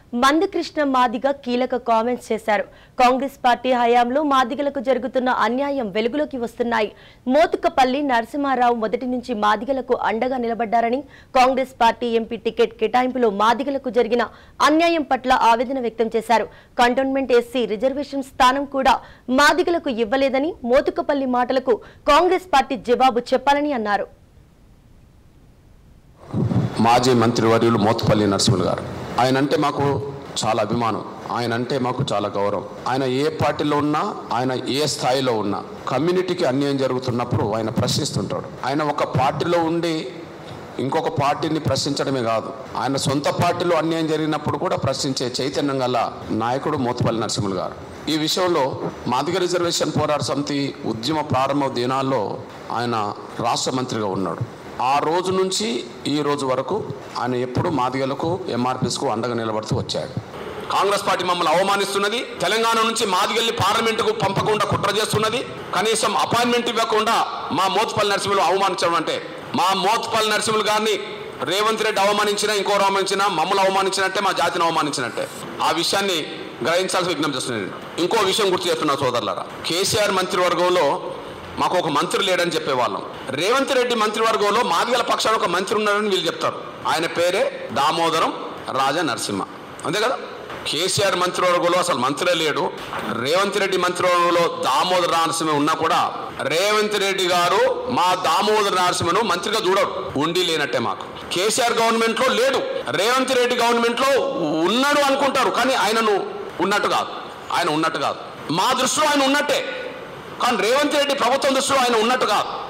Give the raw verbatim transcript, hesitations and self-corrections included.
మందకృష్ణ మాదిగ కీలక కామెంట్స్ చేశారు. కాంగ్రెస్ పార్టీ హయాంలో మాదిగలకు జరుగుతున్న అన్యాయం వెలుగులోకి వస్తున్నాయి. మోతుకపల్లి నరసింహారావు మొదటి నుంచి మాదిగలకు అండగా నిలబడ్డారని, కాంగ్రెస్ పార్టీ ఎంపీ టికెట్ కేటాయింపులో మాదిగలకు జరిగిన అన్యాయం పట్ల ఆవేదన వ్యక్తం చేశారు. కంటోన్మెంట్ ఎస్సీ రిజర్వేషన్ స్థానం కూడా మాదిగలకు ఇవ్వలేదని, మోతుకపల్లి మాటలకు కాంగ్రెస్ పార్టీ జవాబు చెప్పాలని అన్నారు. మాజీ మంత్రివర్యులు మోతుపల్లి నరసింహులు గారు, ఆయన అంటే మాకు చాలా అభిమానం, ఆయన అంటే మాకు చాలా గౌరవం. ఆయన ఏ పార్టీలో ఉన్నా, ఆయన ఏ స్థాయిలో ఉన్నా కమ్యూనిటీకి అన్యాయం జరుగుతున్నప్పుడు ఆయన ప్రశ్నిస్తుంటాడు. ఆయన ఒక పార్టీలో ఉండి ఇంకొక పార్టీని ప్రశ్నించడమే కాదు, ఆయన సొంత పార్టీలో అన్యాయం జరిగినప్పుడు కూడా ప్రశ్నించే చైతన్యం గల నాయకుడు మోతుపల్లి నరసింహులు గారు. ఈ విషయంలో మాదిగ రిజర్వేషన్ పోరాట సమితి ఉద్యమ ప్రారంభ దినాల్లో ఆయన రాష్ట్ర మంత్రిగా ఉన్నాడు. ఆ రోజు నుంచి ఈ రోజు వరకు ఆయన ఎప్పుడు మాదిగలకు ఎంఆర్పీస్కు అండగా నిలబడుతూ వచ్చాడు. కాంగ్రెస్ పార్టీ మమ్మల్ని అవమానిస్తున్నది, తెలంగాణ నుంచి మాదిగల్ని పార్లమెంటుకు పంపకుండా కుట్ర చేస్తున్నది, కనీసం అపాయింట్మెంట్ ఇవ్వకుండా మా మోతుపల్లి నరసింహులు అవమానించడం అంటే, మా మోతుపల్లి నరసింహులు గారిని రేవంత్ రెడ్డి అవమానించినా, ఇంకోరు అవమానించినా మమ్మల్ని అవమానించినట్టే, మా జాతిని అవమానించినట్టే. ఆ విషయాన్ని గ్రహించాల్సి విజ్ఞప్తి చేస్తున్నాను. ఇంకో విషయం గుర్తు చేస్తున్నా సోదరులారా, కేసీఆర్ మంత్రివర్గంలో మాకు ఒక మంత్రి లేడని చెప్పేవాళ్ళం. రేవంత్ రెడ్డి మంత్రివర్గంలో మాదిగల పక్షాన ఒక మంత్రి ఉన్నారని వీళ్ళు చెప్తారు. ఆయన పేరే దామోదరం రాజా నరసింహ, అంతే కదా. కేసీఆర్ మంత్రివర్గంలో అసలు మంత్రే లేడు. రేవంత్ రెడ్డి మంత్రివర్గంలో దామోదర నరసింహ ఉన్నా కూడా రేవంత్ రెడ్డి గారు మా దామోదర నరసింహను మంత్రిగా చూడరు, ఉండి లేనట్టే. మాకు కేసీఆర్ గవర్నమెంట్ లో లేడు, రేవంత్ రెడ్డి గవర్నమెంట్ లో ఉన్నాడు అనుకుంటారు, కానీ ఆయనను ఉన్నట్టు కాదు, ఆయన ఉన్నట్టు కాదు. మా దృష్టిలో ఆయన ఉన్నట్టే, కానీ రేవంత్ రెడ్డి ప్రభుత్వం దృష్టిలో ఆయన ఉన్నట్టు కాదు.